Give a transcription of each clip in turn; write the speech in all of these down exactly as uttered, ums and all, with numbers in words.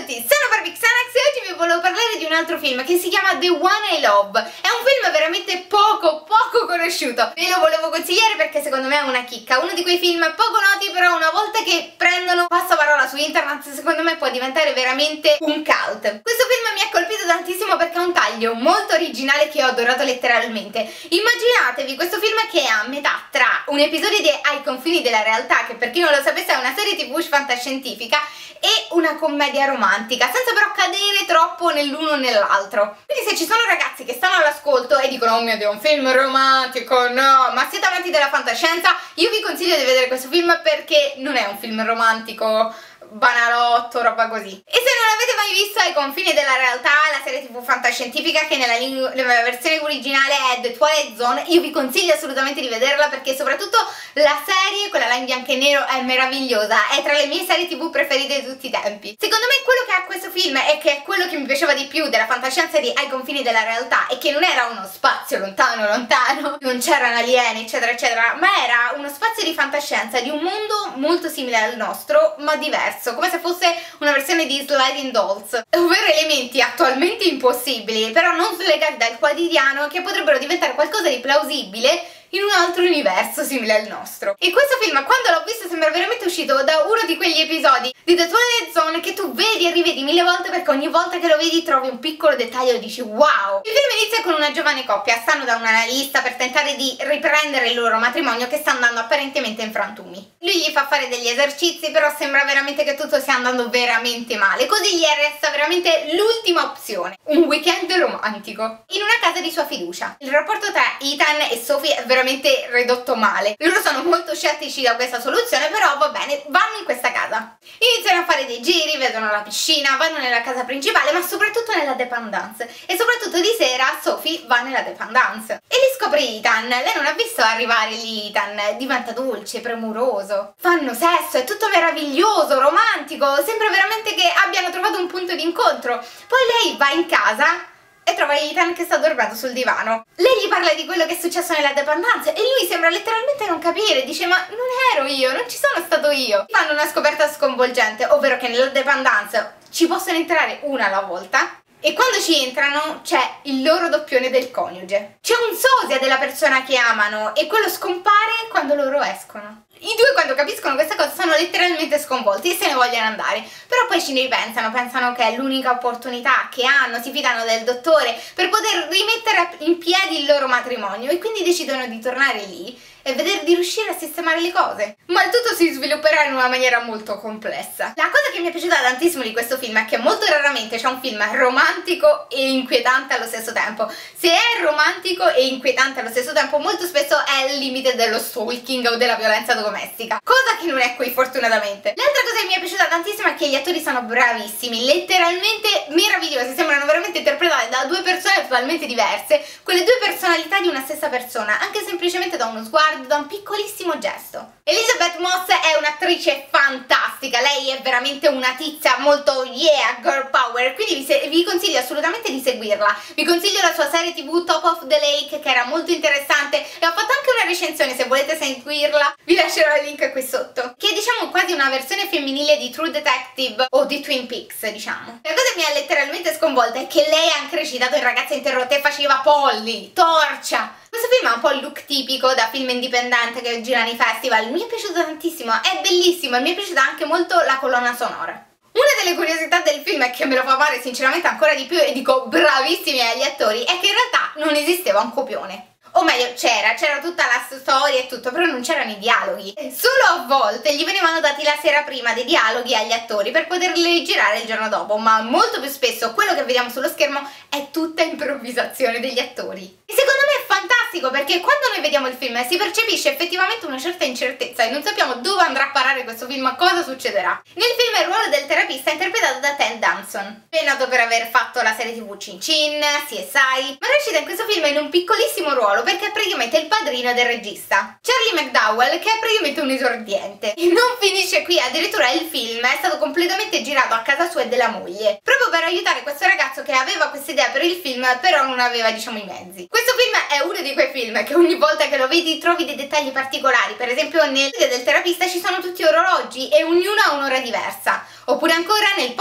tutti, sono Barbie Xanax e oggi vi volevo parlare di un altro film che si chiama The One I Love. È un film veramente poco, poco conosciuto. Ve lo volevo consigliare perché secondo me è una chicca. Uno di quei film poco noti, però una volta che prendono passaparola su internet, secondo me può diventare veramente un cult. Questo film mi ha colpito tantissimo perché ha un taglio molto originale che ho adorato letteralmente. Immaginatevi questo film che è a metà tra un episodio di Ai confini della realtà, che per chi non lo sapesse è una serie tv fantascientifica, e una commedia romantica, senza però cadere troppo nell'uno o nell'altro. Quindi se ci sono ragazzi che stanno all'ascolto e dicono oh mio Dio, un film romantico, no, ma siete amanti della fantascienza, io vi consiglio di vedere questo film perché non è un film romantico banalotto, roba così. E se non l'avete mai visto, Ai confini della realtà, la serie tv fantascientifica che nella, nella versione originale è The Twilight Zone, io vi consiglio assolutamente di vederla perché soprattutto la serie, quella là in bianco e nero, è meravigliosa, è tra le mie serie tv preferite di tutti i tempi. Secondo me quello che ha questo film e che è quello che mi piaceva di più della fantascienza di Ai confini della realtà è che non era uno spazio lontano lontano, non c'erano alieni eccetera eccetera, ma era uno spazio di fantascienza di un mondo molto simile al nostro ma diverso, come se fosse una versione di Sliding Dolls, ovvero elementi attualmente impossibili, però non slegati dal quotidiano, che potrebbero diventare qualcosa di plausibile in un altro universo simile al nostro. E questo film, quando l'ho visto, sembra veramente uscito da uno di quegli episodi di The Twilight Zone che tu vedi e rivedi mille volte perché ogni volta che lo vedi trovi un piccolo dettaglio e dici wow. Il film inizia con una giovane coppia, stanno da un analista per tentare di riprendere il loro matrimonio che sta andando apparentemente in frantumi. Lui gli fa fare degli esercizi, però sembra veramente che tutto stia andando veramente male, così gli resta veramente l'ultima opzione, un weekend romantico in una casa di sua fiducia. Il rapporto tra Ethan e Sophie è veramente ridotto male, loro sono molto scettici da questa soluzione, però va bene, vanno in questa casa, iniziano a fare dei giri, vedono la piscina, vanno nella casa principale, ma soprattutto nella dépendance, e soprattutto di sera Sophie va nella dépendance e li scopre Ethan. Lei non ha visto arrivare lì Ethan, diventa dolce, premuroso, fanno sesso, è tutto meraviglioso, romantico, sembra veramente che abbiano trovato un punto di incontro. Poi lei va in casa e trova Ethan che sta dormendo sul divano. Lei gli parla di quello che è successo nella dépendance e lui sembra letteralmente non capire, dice ma non ero io, non ci sono stato io. Fanno una scoperta sconvolgente, ovvero che nella dépendance ci possono entrare una alla volta e quando ci entrano c'è il loro doppione del coniuge. C'è un sosia della persona che amano e quello scompare quando loro escono. I due, quando capiscono questa cosa, sono letteralmente sconvolti e se ne vogliono andare, però poi ci ripensano, pensano che è l'unica opportunità che hanno, si fidano del dottore per poter rimettere in piedi il loro matrimonio e quindi decidono di tornare lì e vedere di riuscire a sistemare le cose. Ma il tutto si svilupperà in una maniera molto complessa. La cosa che mi è piaciuta tantissimo di questo film è che molto raramente c'è un film romantico e inquietante allo stesso tempo. Se è romantico e inquietante allo stesso tempo, molto spesso è il limite dello stalking o della violenza domestica, cosa che non è qui fortunatamente. L'altra cosa che mi è piaciuta tantissimo è che gli attori sono bravissimi, letteralmente meravigliosi, sembrano veramente interpretati da due persone totalmente diverse, quelle due personalità di una stessa persona, anche semplicemente da uno sguardo, da un piccolissimo gesto. Elisabeth Moss è un'attrice fantastica, lei è veramente una tizia molto yeah, girl power, quindi vi, vi consiglio assolutamente di seguirla. Vi consiglio la sua serie tv Top of the Lake, che era molto interessante, e ho fatto anche una recensione, se volete seguirla vi lascerò il link qui sotto, che è diciamo quasi una versione femminile di True Detective o di Twin Peaks, diciamo. La cosa che mi ha letteralmente sconvolta è che lei ha anche recitato in Ragazza interrotta e faceva Polly, torcia. Questo film ha un po' il look tipico da film indipendente che girano i festival, mi è piaciuto tantissimo, è bellissimo e mi è piaciuta anche molto la colonna sonora. Una delle curiosità del film è che me lo fa fare sinceramente ancora di più e dico bravissimi agli attori, è che in realtà non esisteva un copione. O meglio, c'era, c'era tutta la storia e tutto, però non c'erano i dialoghi. Solo a volte gli venivano dati la sera prima dei dialoghi agli attori per poterli girare il giorno dopo, ma molto più spesso quello che vediamo sullo schermo è tutta improvvisazione degli attori. E secondo me è fantastico perché quando noi vediamo il film si percepisce effettivamente una certa incertezza e non sappiamo dove andrà a parare questo film, cosa succederà. Nel film il ruolo del terapista è interpretato da Ted Danson, è noto per aver fatto la serie tv Chin Chin, C S I, ma recita in questo film in un piccolissimo ruolo perché è praticamente il padrino del regista, Charlie McDowell, che è praticamente un esordiente. E non finisce qui, addirittura il film è stato completamente girato a casa sua e della moglie, proprio per aiutare questo ragazzo che aveva questa idea per il film, però non aveva diciamo i mezzi. Questo film è uno di quei film che ogni volta che lo vedi trovi dei dettagli particolari, per esempio nel video del terapista ci sono tutti orologi e ognuno ha un'ora diversa, oppure ancora nel poster del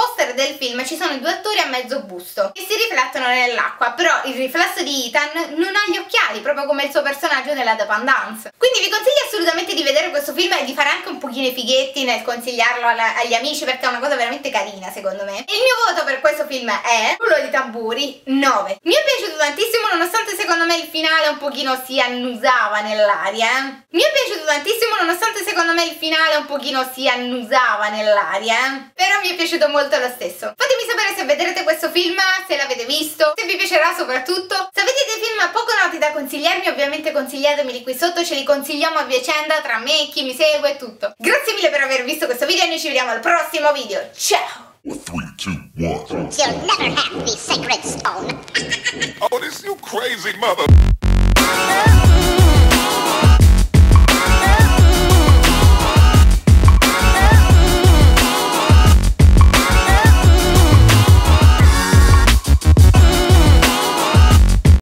del film ci sono due attori a mezzo busto che si riflettono nell'acqua, però il riflesso di Ethan non ha gli occhiali, proprio come il suo personaggio nella The Dance. Quindi vi consiglio assolutamente di vedere questo film e di fare anche un pochino i fighetti nel consigliarlo alla, agli amici, perché è una cosa veramente carina secondo me. E il mio voto per questo film è Rullo di tamburi nove. Mi è piaciuto tantissimo, nonostante secondo me il finale un pochino si annusava nell'aria. Eh? Mi è piaciuto tantissimo, nonostante secondo me il finale un pochino si annusava nell'aria. Eh? Però mi è piaciuto molto lo stesso. Fatemi sapere se vedrete questo film, se l'avete visto, se vi piacerà soprattutto. Se avete dei film poco noti da consigliarmi, ovviamente consigliatemeli qui sotto, ce li consigliamo a vicenda tra me, chi mi segue e tutto. Grazie mille per aver visto questo video e noi ci vediamo al prossimo video. Ciao! three, two, one. You'll never have the sacred stone. Oh, this you crazy mother.